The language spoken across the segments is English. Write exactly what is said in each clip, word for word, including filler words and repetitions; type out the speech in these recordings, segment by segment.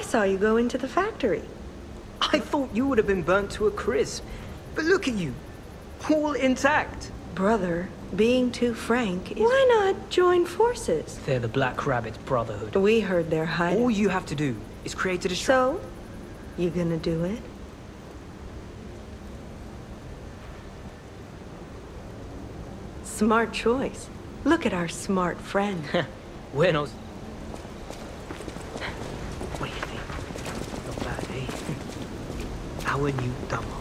I saw you go into the factory. I thought you would have been burnt to a crisp. But look at you, all intact. Brother, being too frank is... Why not join forces? They're the Black Rabbit Brotherhood. We heard they're hiding. All you have to do is create a distraction. So, you gonna do it? Smart choice. Look at our smart friend. Buenos. What do you think? Not bad, eh? Our new dumbass.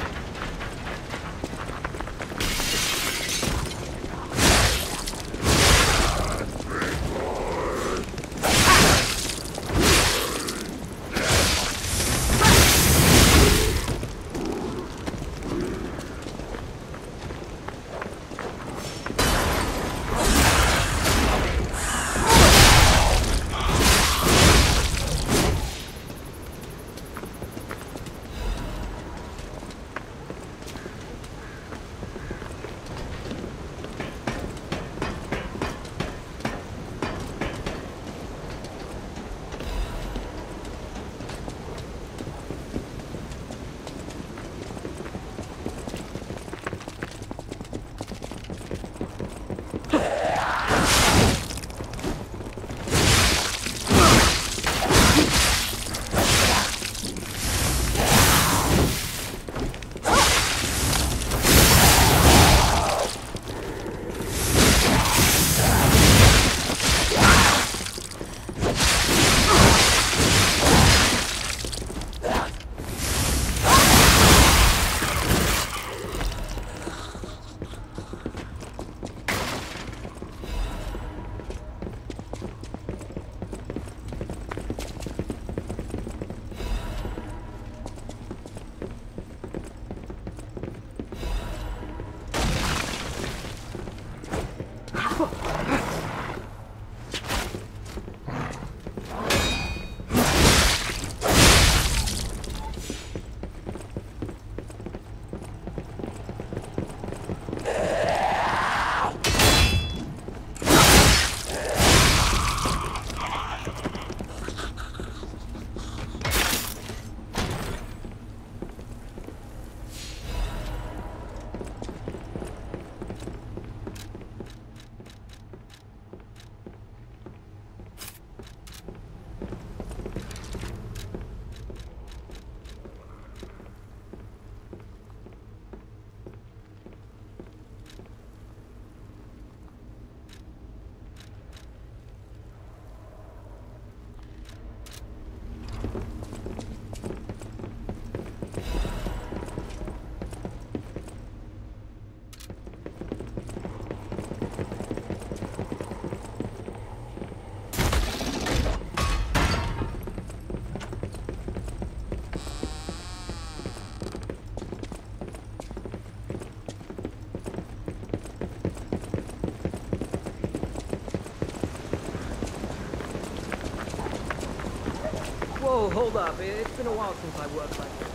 Whoa, hold up. It's been a while since I worked like this.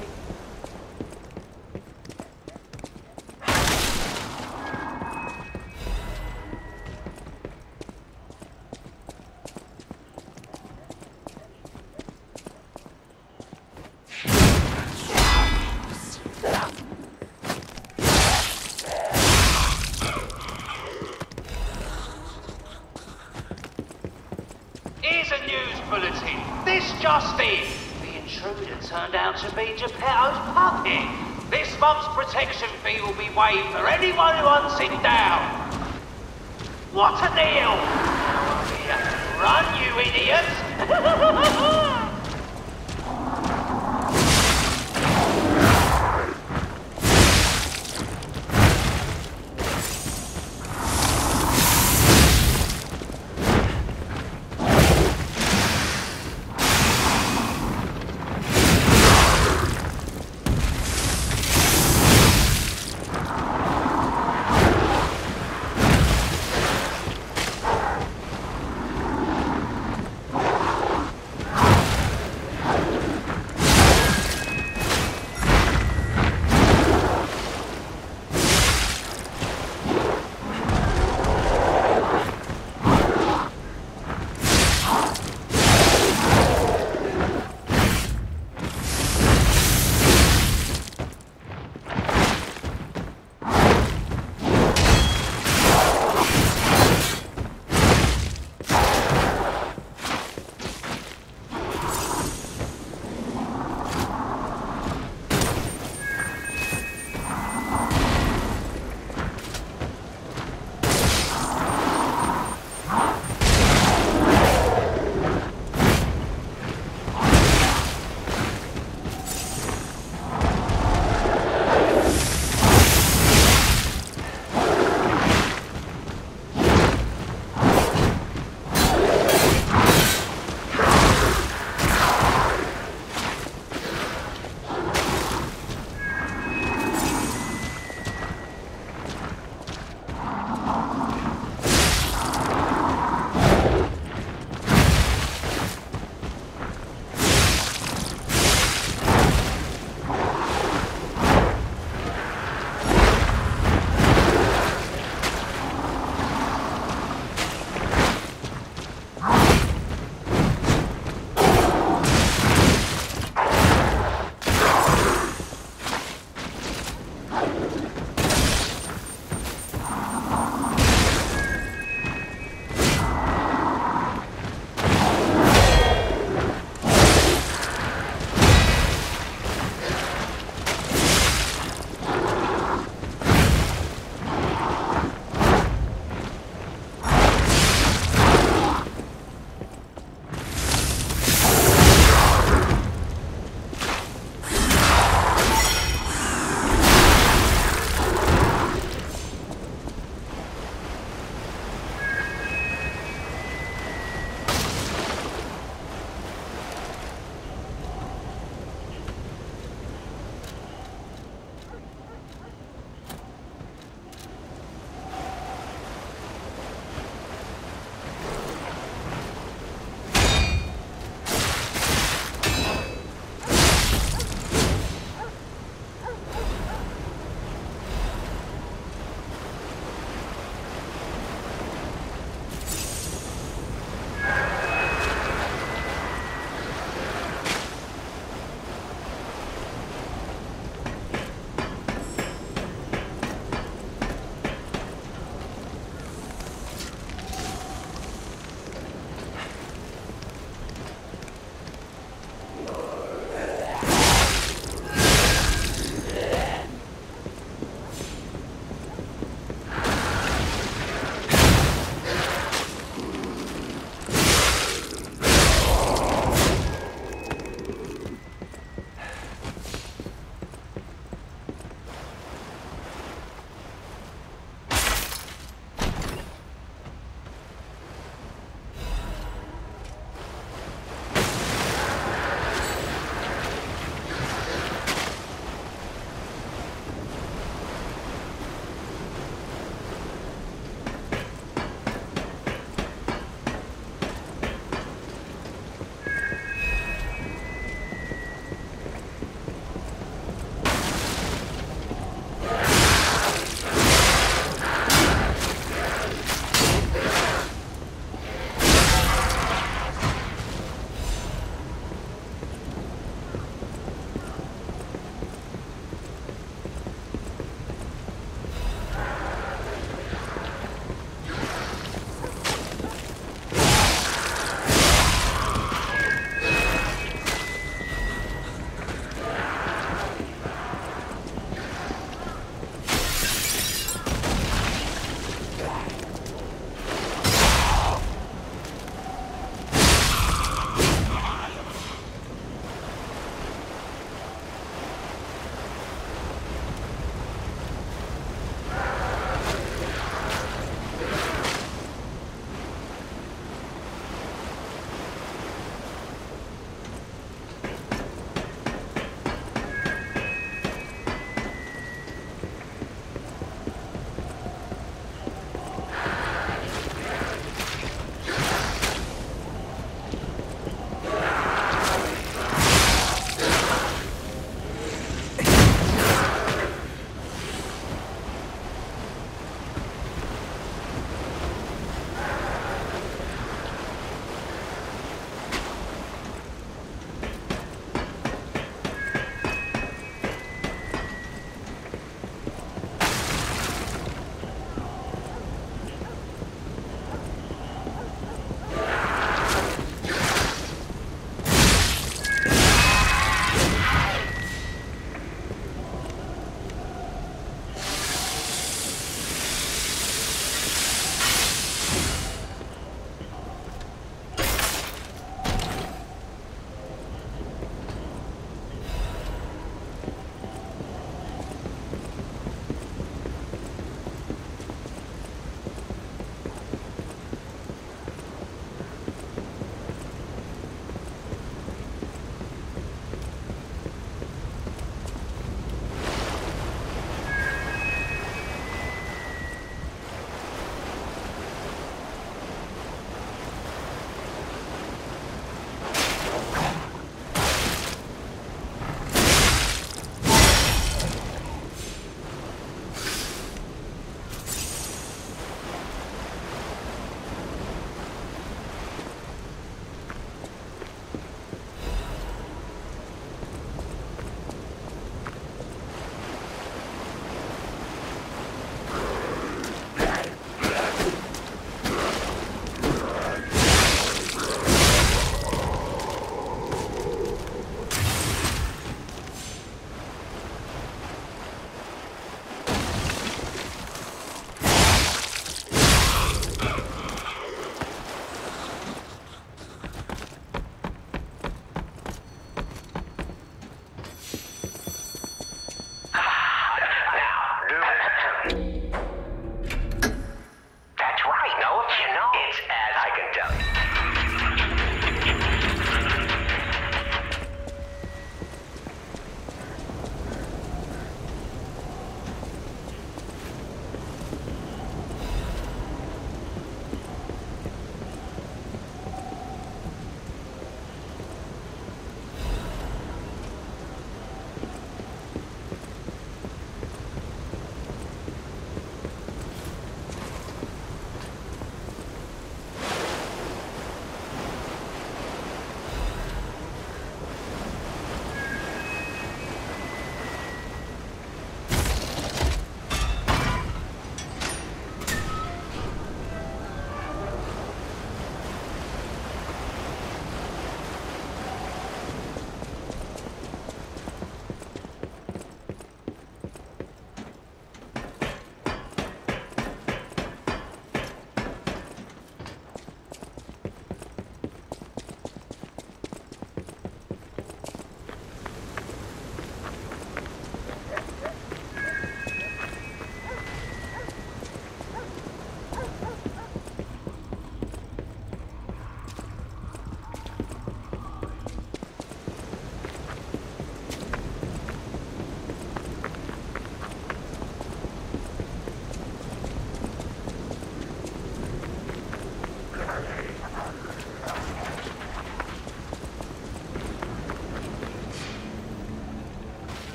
Here's a news bulletin. This just in. The intruder turned out to be Geppetto's puppet. This month's protection fee will be waived for anyone who hunts it down. What a deal! Run, you idiots!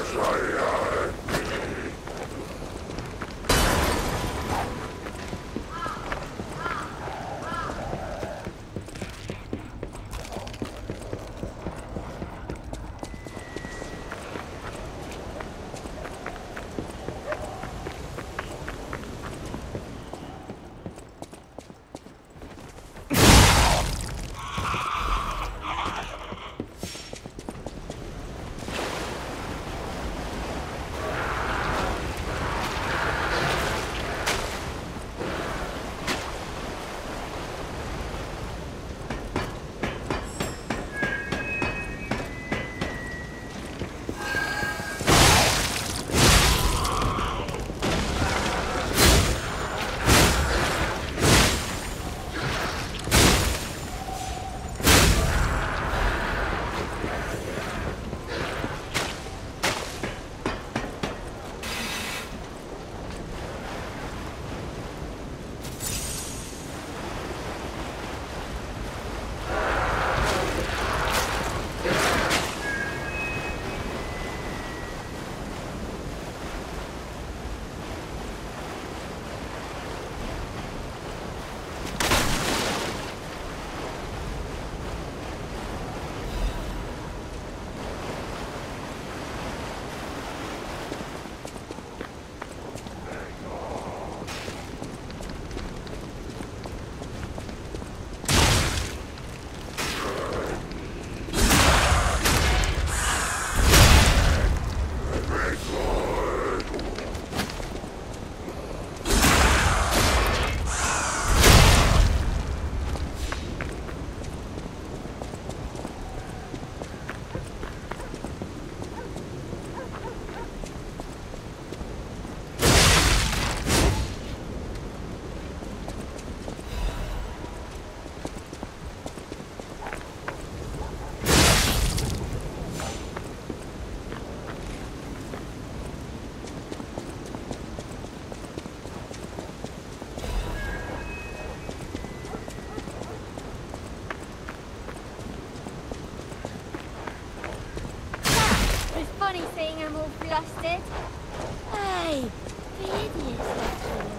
Funny seeing them all flustered. Hey, the idiots actually.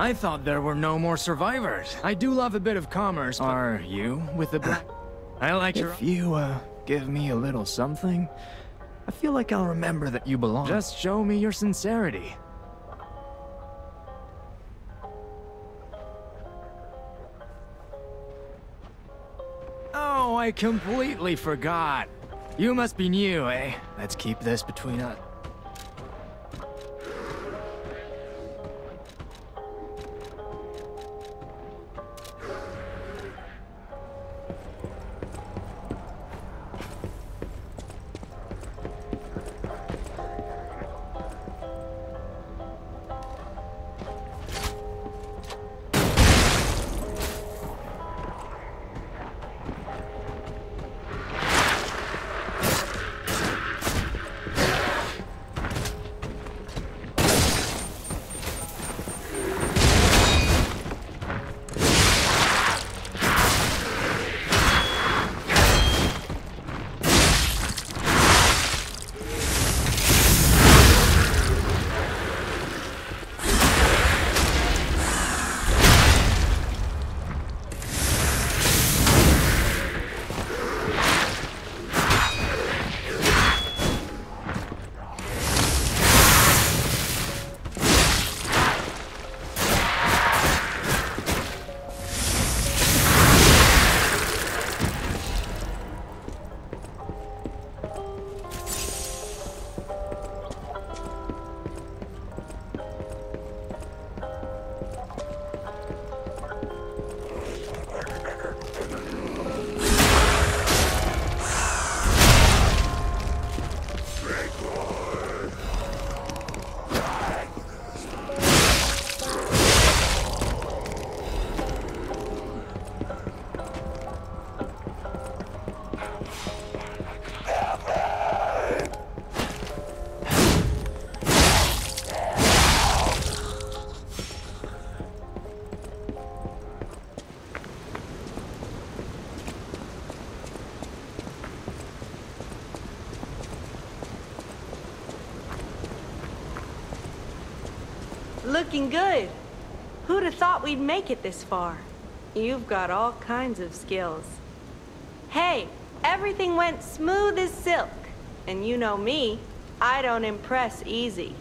I thought there were no more survivors. I do love a bit of commerce, but... Are you with the black... I like your... If you, uh, give me a little something, I feel like I'll remember that you belong. Just show me your sincerity. Oh, I completely forgot. You must be new, eh? Let's keep this between us. Looking good. Who'd have thought we'd make it this far? You've got all kinds of skills. Hey, everything went smooth as silk. And you know me, I don't impress easy.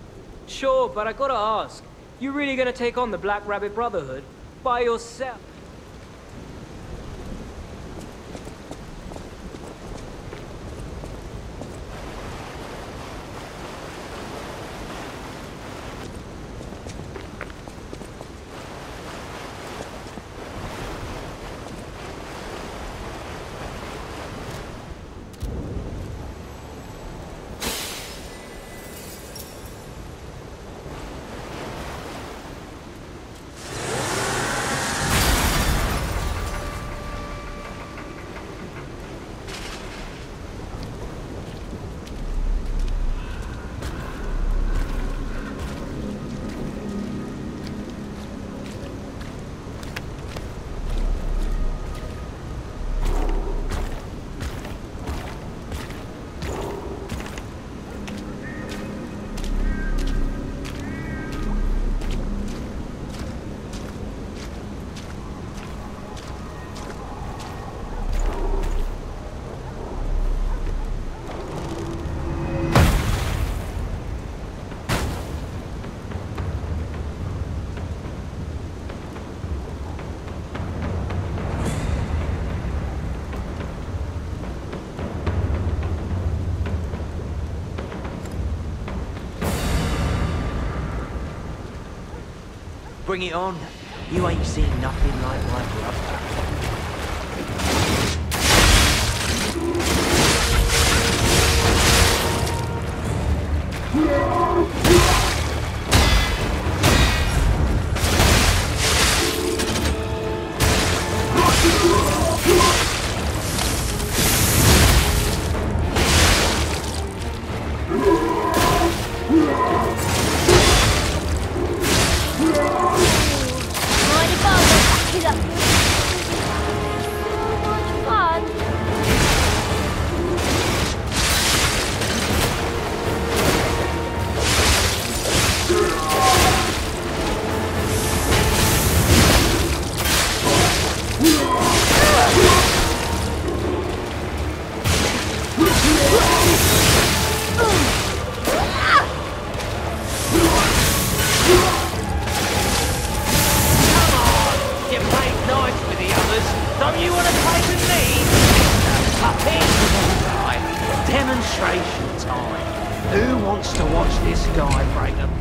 Sure, but I gotta ask, you really gonna take on the Black Rabbit Brotherhood by yourself? Bring it on. You ain't seen nothing like my brother. Fun. break them.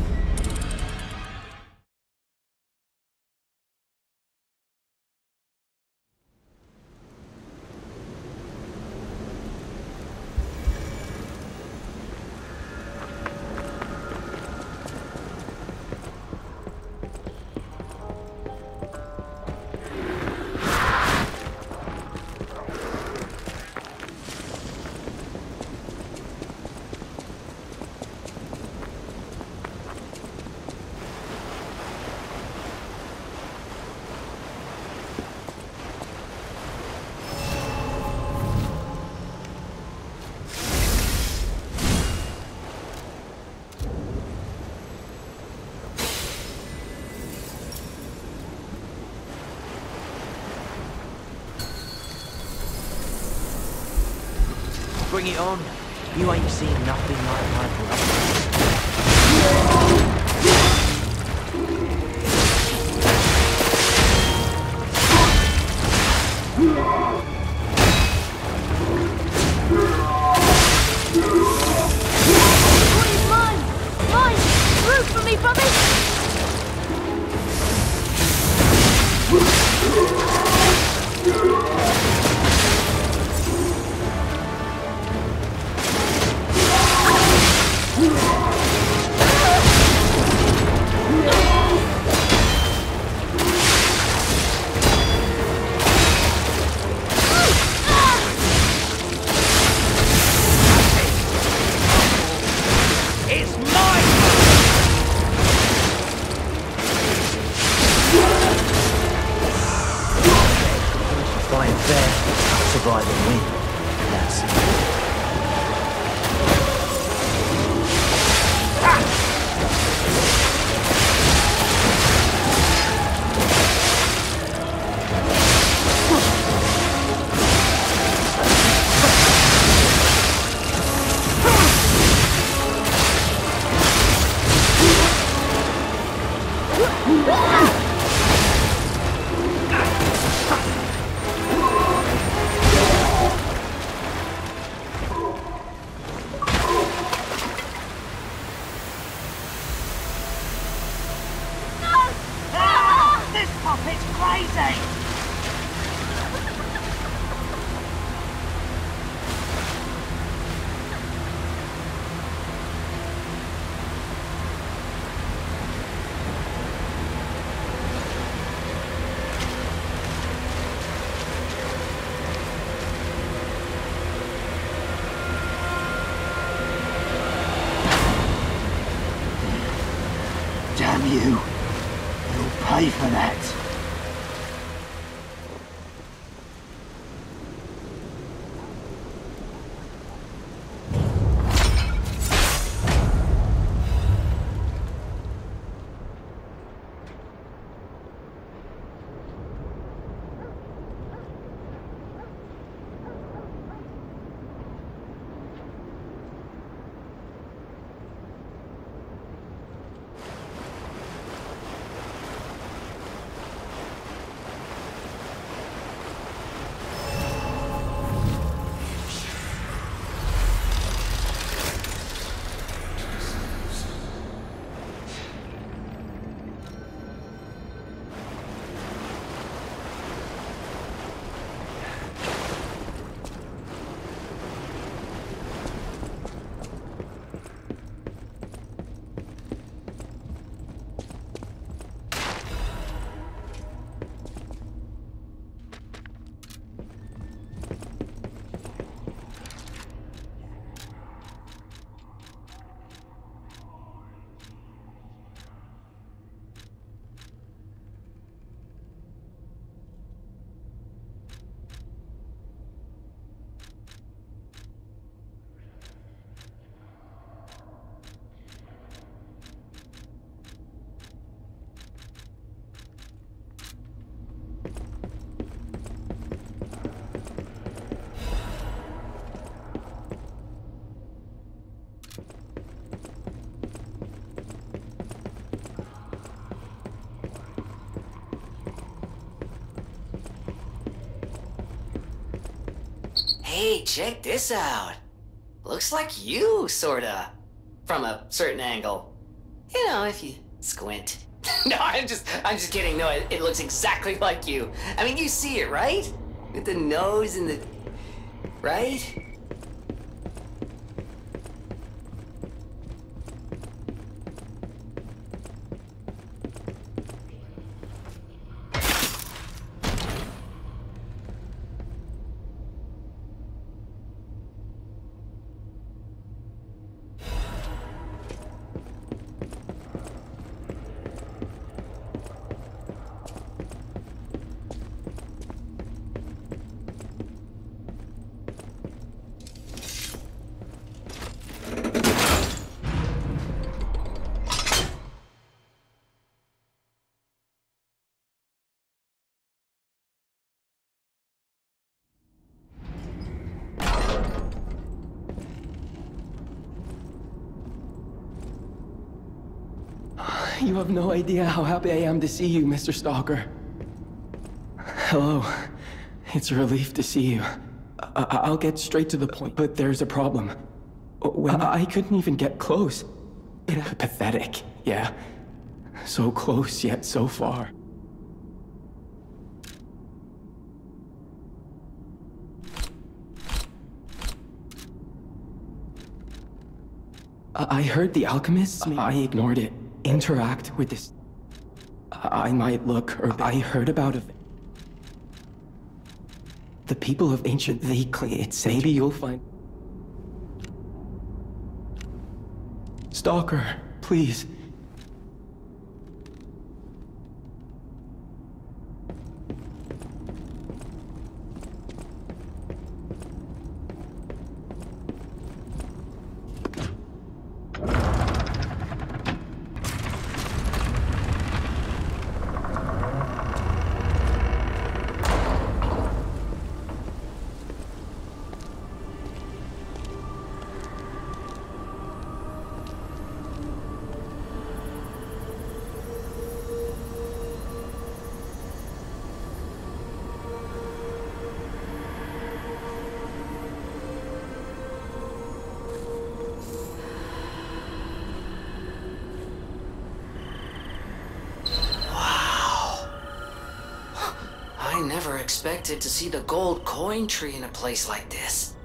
Bring it on. You ain't seen nothing like my Mine! Mine! Root for me, brother! survive and win. That's it. Damn you. You'll pay for that. Hey, check this out. Looks like you, sorta. From a certain angle. You know, if you squint. No, I'm just, I'm just kidding. No, it, it looks exactly like you. I mean, you see it, right? With the nose and the... right? You have no idea how happy I am to see you, Mister Stalker. Hello. It's a relief to see you. I I'll get straight to the point, but there's a problem. When I, I couldn't even get close. Pathetic, yeah. So close, yet so far. I heard the alchemists. I ignored it. Interact with this. I might look, or I heard about it. The people of ancient, they claim it's maybe you'll find. Stalker, please. I never expected to see the gold coin tree in a place like this.